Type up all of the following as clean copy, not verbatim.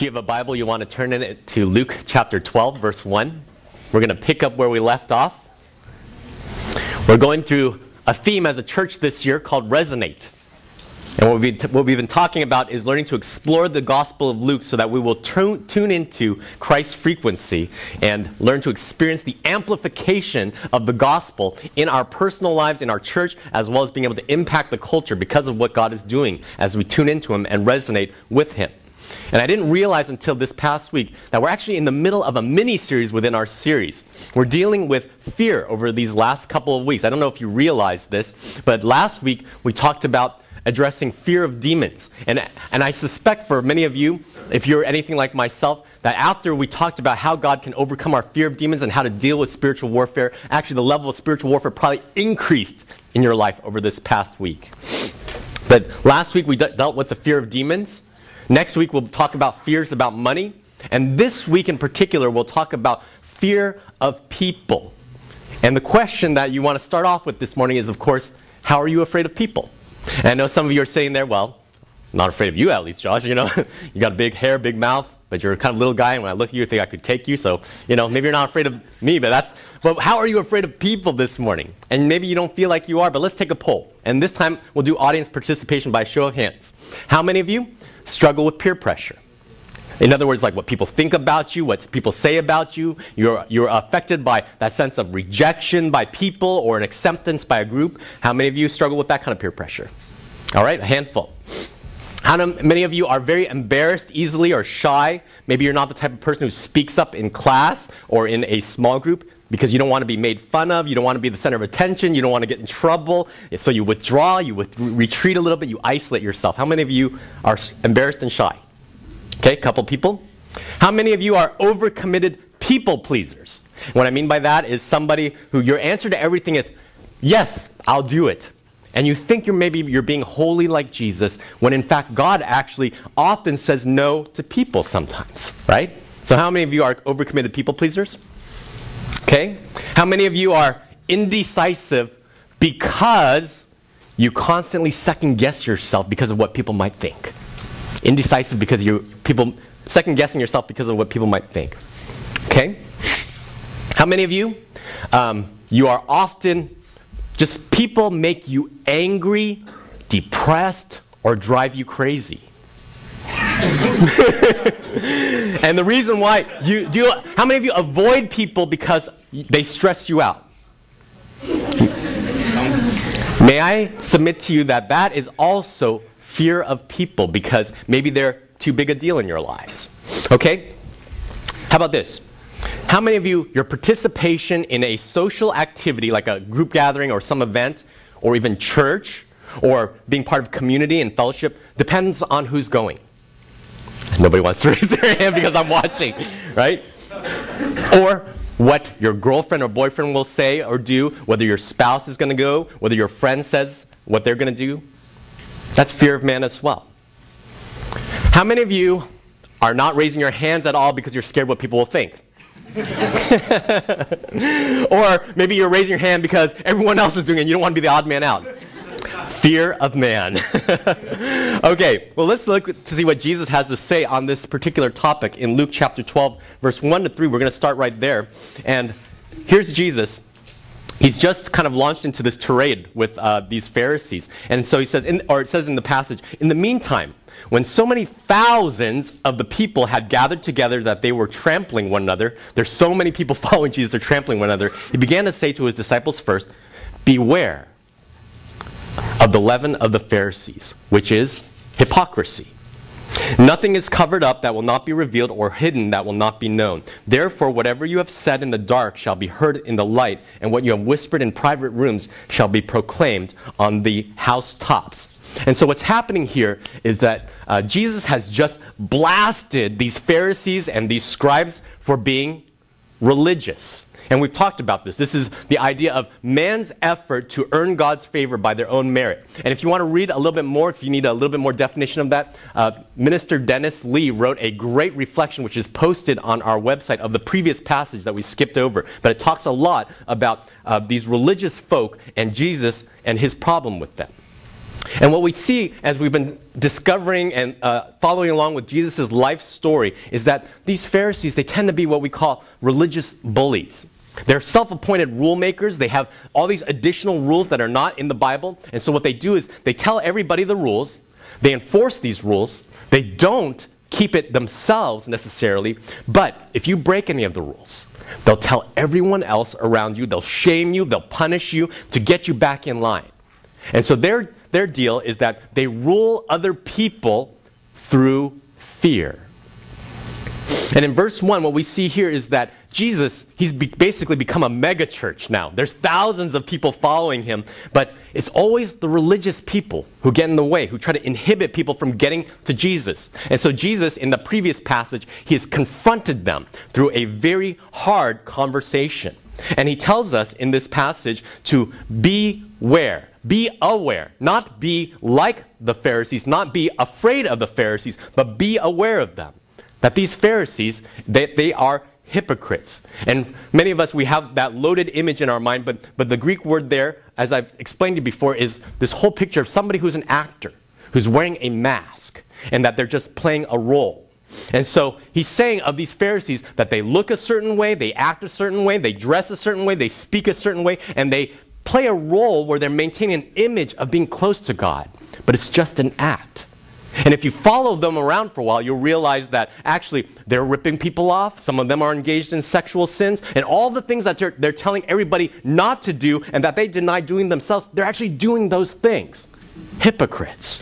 you have a Bible, you want to turn in it to Luke chapter 12, verse 1. We're going to pick up where we left off. We're going through a theme as a church this year called Resonate. And what we've been talking about is learning to explore the Gospel of Luke so that we will tune into Christ's frequency and learn to experience the amplification of the Gospel in our personal lives, in our church, as well as being able to impact the culture because of what God is doing as we tune into Him and resonate with Him. And I didn't realize until this past week that we're actually in the middle of a mini-series within our series. We're dealing with fear over these last couple of weeks. I don't know if you realized this, but last week we talked about addressing fear of demons. And I suspect for many of you, if you're anything like myself, that after we talked about how God can overcome our fear of demons and how to deal with spiritual warfare, actually the level of spiritual warfare probably increased in your life over this past week. But last week we dealt with the fear of demons. Next week we'll talk about fears about money. And this week in particular we'll talk about fear of people. And the question that you want to start off with this morning is, of course, how are you afraid of people? And I know some of you are saying there, well, I'm not afraid of you at least, Josh. You know, you got big hair, big mouth, but you're a kind of little guy, and when I look at you, I think I could take you. So, you know, maybe you're not afraid of me, but how are you afraid of people this morning? And maybe you don't feel like you are, but let's take a poll. And this time, we'll do audience participation by show of hands. How many of you struggle with peer pressure? In other words, like what people think about you, what people say about you. You're affected by that sense of rejection by people or an acceptance by a group. How many of you struggle with that kind of peer pressure? All right, a handful. How many of you are very embarrassed easily or shy? Maybe you're not the type of person who speaks up in class or in a small group because you don't want to be made fun of, you don't want to be the center of attention, you don't want to get in trouble. So you withdraw, you retreat a little bit, you isolate yourself. How many of you are embarrassed and shy? Okay, a couple people. How many of you are overcommitted people pleasers? What I mean by that is somebody who your answer to everything is, yes, I'll do it. And you think you're being holy like Jesus, when in fact God actually often says no to people sometimes, right? So how many of you are overcommitted people pleasers? Okay. How many of you are indecisive because you constantly second guess yourself because of what people might think? Indecisive because people second guessing yourself because of what people might think. Okay? How many of you you are often just people make you angry, depressed, or drive you crazy? And the reason why how many of you avoid people because they stress you out? May I submit to you that is also fear of people because maybe they're too big a deal in your lives. Okay? How about this? How many of you, your participation in a social activity like a group gathering or some event or even church or being part of community and fellowship depends on who's going? Nobody wants to raise their hand because I'm watching, right? Or what your girlfriend or boyfriend will say or do, whether your spouse is going to go, whether your friend says what they're going to do. That's fear of man as well. How many of you are not raising your hands at all because you're scared what people will think? Or maybe you're raising your hand because everyone else is doing it and you don't want to be the odd man out. Fear of man. Okay, well let's look to see what Jesus has to say on this particular topic in Luke chapter 12, verse 1 to 3. We're going to start right there. And here's Jesus. He's just kind of launched into this tirade with these Pharisees. And so he says, it says in the passage, in the meantime, when so many thousands of the people had gathered together that they were trampling one another, there's so many people following Jesus, they're trampling one another, he began to say to his disciples first, beware of the leaven of the Pharisees, which is hypocrisy. Nothing is covered up that will not be revealed, or hidden that will not be known. Therefore, whatever you have said in the dark shall be heard in the light, and what you have whispered in private rooms shall be proclaimed on the housetops. And so what's happening here is that Jesus has just blasted these Pharisees and these scribes for being religious. And we've talked about this. This is the idea of man's effort to earn God's favor by their own merit. And if you want to read a little bit more, if you need a little bit more definition of that, Minister Dennis Lee wrote a great reflection which is posted on our website of the previous passage that we skipped over. But it talks a lot about these religious folk and Jesus and his problem with them. And what we see as we've been discovering and following along with Jesus' life story is that these Pharisees, they tend to be what we call religious bullies. They're self-appointed rule makers. They have all these additional rules that are not in the Bible. And so what they do is they tell everybody the rules. They enforce these rules. They don't keep it themselves necessarily. But if you break any of the rules, they'll tell everyone else around you. They'll shame you. They'll punish you to get you back in line. And so their deal is that they rule other people through fear. And in verse 1, what we see here is that Jesus, he's basically become a mega church now. There's thousands of people following him, but it's always the religious people who get in the way, who try to inhibit people from getting to Jesus. And so Jesus, in the previous passage, he has confronted them through a very hard conversation. And he tells us in this passage to beware. Be aware, not be like the Pharisees, not be afraid of the Pharisees, but be aware of them. That these Pharisees, they are hypocrites. And many of us, we have that loaded image in our mind, but the Greek word there, as I've explained to you before, is this whole picture of somebody who's an actor, who's wearing a mask, and that they're just playing a role. And so he's saying of these Pharisees that they look a certain way, they act a certain way, they dress a certain way, they speak a certain way, and they play a role where they're maintaining an image of being close to God. But it's just an act. And if you follow them around for a while, you'll realize that actually they're ripping people off. Some of them are engaged in sexual sins. And all the things that they're telling everybody not to do and that they deny doing themselves, they're actually doing those things. Hypocrites.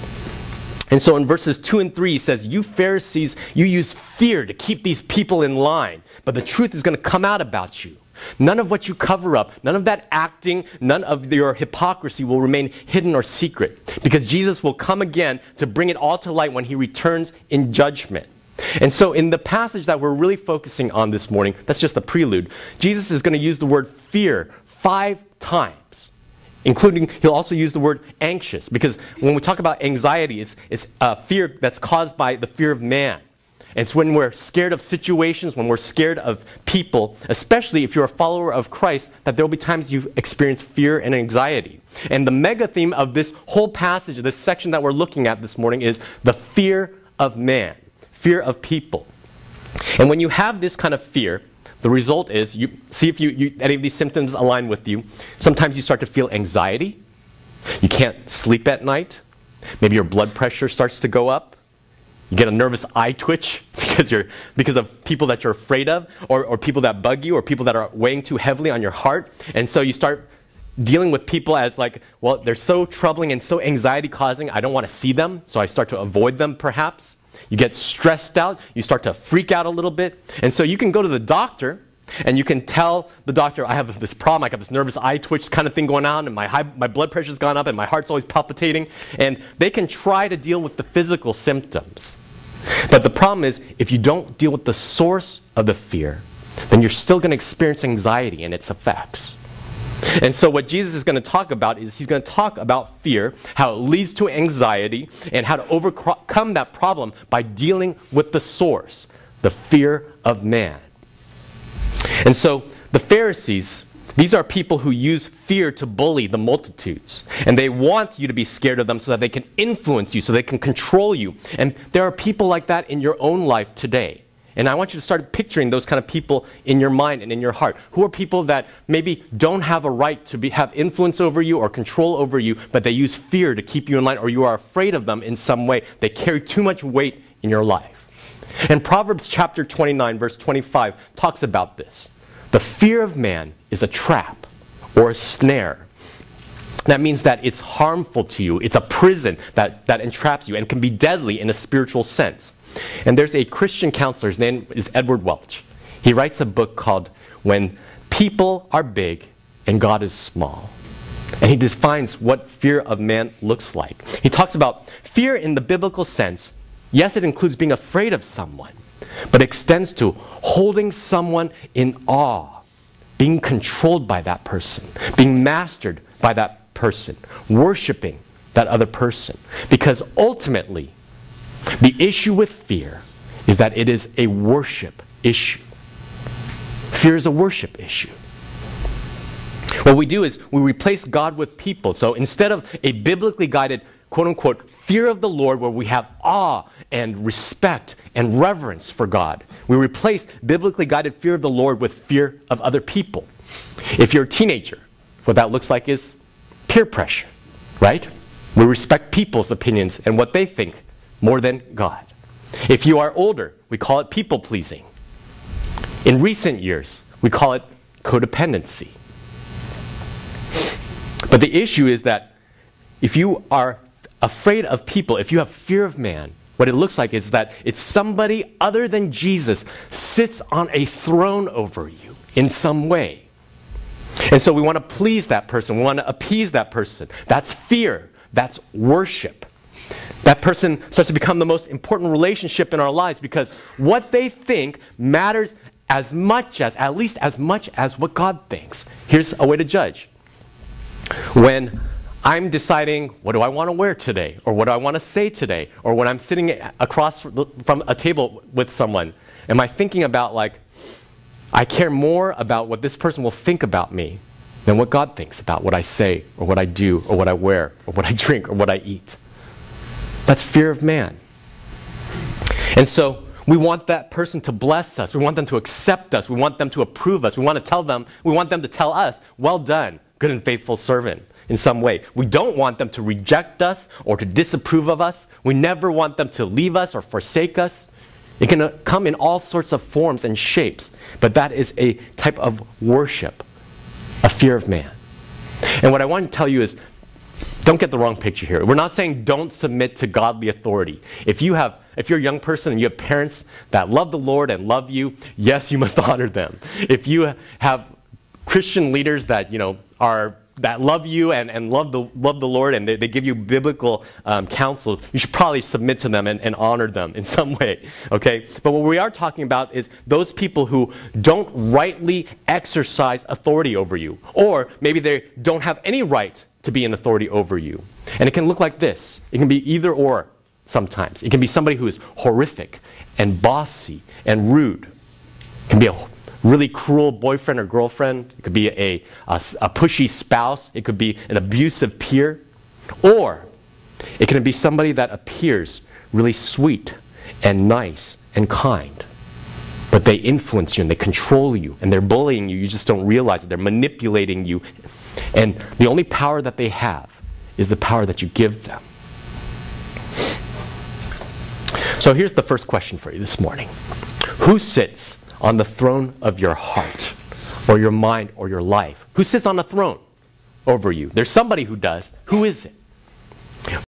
And so in verses 2 and 3, he says, you Pharisees, you use fear to keep these people in line. But the truth is going to come out about you. None of what you cover up, none of that acting, none of your hypocrisy will remain hidden or secret. Because Jesus will come again to bring it all to light when he returns in judgment. And so in the passage that we're really focusing on this morning, that's just the prelude, Jesus is going to use the word fear 5 times. Including, he'll also use the word anxious. Because when we talk about anxiety, it's fear that's caused by the fear of man. It's when we're scared of situations, when we're scared of people, especially if you're a follower of Christ, that there will be times you experience fear and anxiety. And the mega theme of this whole passage, this section that we're looking at this morning, is the fear of man, fear of people. And when you have this kind of fear, the result is, you see if any of these symptoms align with you. Sometimes you start to feel anxiety. You can't sleep at night. Maybe your blood pressure starts to go up. You get a nervous eye twitch because of people that you're afraid of, or people that bug you, or people that are weighing too heavily on your heart. And so you start dealing with people as like, well, they're so troubling and so anxiety-causing, I don't want to see them, so I start to avoid them perhaps. You get stressed out, you start to freak out a little bit. And so you can go to the doctor, and you can tell the doctor, I have this problem, I got this nervous eye twitch kind of thing going on, and my blood pressure's gone up, and my heart's always palpitating. And they can try to deal with the physical symptoms. But the problem is, if you don't deal with the source of the fear, then you're still going to experience anxiety and its effects. And so what Jesus is going to talk about is he's going to talk about fear, how it leads to anxiety, and how to overcome that problem by dealing with the source, the fear of man. And so the Pharisees, these are people who use fear to bully the multitudes. And they want you to be scared of them so that they can influence you, so they can control you. And there are people like that in your own life today. And I want you to start picturing those kind of people in your mind and in your heart. Who are people that maybe don't have a right to have influence over you or control over you, but they use fear to keep you in line, or you are afraid of them in some way. They carry too much weight in your life. And Proverbs chapter 29, verse 25 talks about this. The fear of man is a trap or a snare. That means that it's harmful to you. It's a prison that entraps you and can be deadly in a spiritual sense. And there's a Christian counselor, his name is Edward Welch. He writes a book called When People Are Big and God is Small. And he defines what fear of man looks like. He talks about fear in the biblical sense. Yes, it includes being afraid of someone, but extends to holding someone in awe, being controlled by that person, being mastered by that person, worshiping that other person. Because ultimately, the issue with fear is that it is a worship issue. Fear is a worship issue. What we do is we replace God with people. So instead of a biblically guided, quote unquote, fear of the Lord where we have awe and respect and reverence for God, we replace biblically guided fear of the Lord with fear of other people. If you're a teenager, what that looks like is peer pressure, right? We respect people's opinions and what they think more than God. If you are older, we call it people pleasing. In recent years, we call it codependency. But the issue is that if you are afraid of people, if you have fear of man, what it looks like is that it's somebody other than Jesus sits on a throne over you in some way. And so we want to please that person. We want to appease that person. That's fear. That's worship. That person starts to become the most important relationship in our lives because what they think matters as much as, at least as much as what God thinks. Here's a way to judge. When I'm deciding, what do I want to wear today? Or what do I want to say today? Or when I'm sitting across from a table with someone, am I thinking about like, I care more about what this person will think about me than what God thinks about what I say, or what I do, or what I wear, or what I drink, or what I eat? That's fear of man. And so we want that person to bless us. We want them to accept us. We want them to approve us. We want them to tell us, well done, good and faithful servant, in some way. We don't want them to reject us or to disapprove of us. We never want them to leave us or forsake us. It can come in all sorts of forms and shapes, but that is a type of worship, a fear of man. And what I want to tell you is, don't get the wrong picture here. We're not saying don't submit to godly authority. If you're a young person and you have parents that love the Lord and love you, yes, you must honor them. If you have Christian leaders that that love you and love the Lord and they give you biblical counsel, you should probably submit to them and honor them in some way, okay? But what we are talking about is those people who don't rightly exercise authority over you, or maybe they don't have any right to be an authority over you. And it can look like this. It can be either or sometimes. It can be somebody who is horrific and bossy and rude. It can be a really cruel boyfriend or girlfriend. It could be a pushy spouse. It could be an abusive peer. Or it can be somebody that appears really sweet and nice and kind. But they influence you and they control you and they're bullying you. You just don't realize it. They're manipulating you. And the only power that they have is the power that you give them. So here's the first question for you this morning. Who sits on the throne of your heart, or your mind, or your life? Who sits on the throne over you? There's somebody who does. Who is it?